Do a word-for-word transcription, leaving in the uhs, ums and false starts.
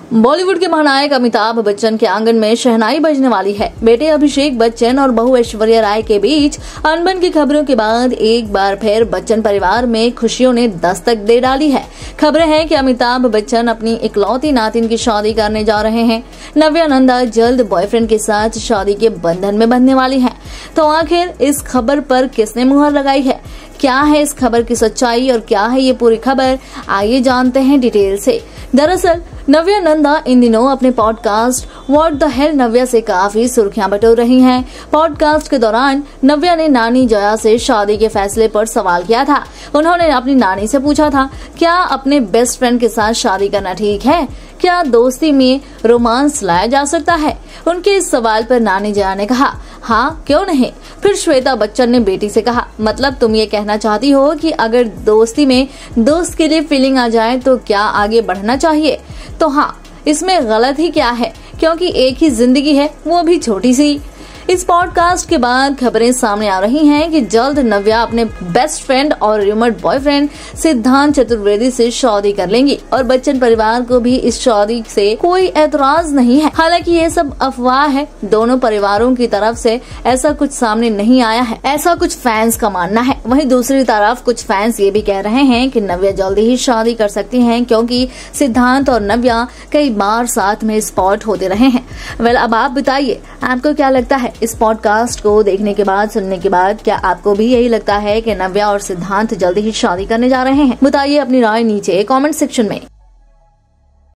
बॉलीवुड के महानायक अमिताभ बच्चन के आंगन में शहनाई बजने वाली है। बेटे अभिषेक बच्चन और बहू ऐश्वर्या राय के बीच अनबन की खबरों के बाद एक बार फिर बच्चन परिवार में खुशियों ने दस्तक दे डाली है। खबरें हैं कि अमिताभ बच्चन अपनी इकलौती नातिन की शादी करने जा रहे हैं। नव्या नंदा जल्द बॉयफ्रेंड के साथ शादी के बंधन में बंधने वाली है। तो आखिर इस खबर पर किसने मुहर लगाई है? क्या है इस खबर की सच्चाई और क्या है ये पूरी खबर? आइए जानते हैं डिटेल से। दरअसल नव्या नंदा इन दिनों अपने podcast what the hell Navya से काफी सुर्खियां बटोर रही हैं। पॉडकास्ट के दौरान नव्या ने नानी जया से शादी के फैसले पर सवाल किया था। उन्होंने अपनी नानी से पूछा था, क्या अपने बेस्ट फ्रेंड के साथ शादी करना ठीक है? क्या दोस्ती में रोमांस लाया जा सकता है? उनके इस सवाल पर नानी जया ने कहा, हाँ क्यों नहीं। फिर श्वेता बच्चन ने बेटी से कहा, मतलब तुम ये कहना चाहती हो कि अगर दोस्ती में दोस्त के लिए फीलिंग आ जाए तो क्या आगे बढ़ना चाहिए? तो हाँ, इसमें गलत ही क्या है, क्योंकि एक ही जिंदगी है, वो भी छोटी सी। इस पॉडकास्ट के बाद खबरें सामने आ रही हैं कि जल्द नव्या अपने बेस्ट फ्रेंड और रूमर्ड बॉयफ्रेंड सिद्धांत चतुर्वेदी से शादी कर लेंगी और बच्चन परिवार को भी इस शादी से कोई एतराज नहीं है। हालांकि ये सब अफवाह है, दोनों परिवारों की तरफ से ऐसा कुछ सामने नहीं आया है, ऐसा कुछ फैंस का मानना है। वहीं दूसरी तरफ कुछ फैंस ये भी कह रहे हैं कि नव्या जल्दी ही शादी कर सकती हैं, क्योंकि सिद्धांत और नव्या कई बार साथ में स्पॉट होते रहे हैं। वेल, अब आप बताइए, आपको क्या लगता है? इस पॉडकास्ट को देखने के बाद, सुनने के बाद, क्या आपको भी यही लगता है कि नव्या और सिद्धांत जल्दी ही शादी करने जा रहे हैं? बताइए अपनी राय नीचे कमेंट सेक्शन में।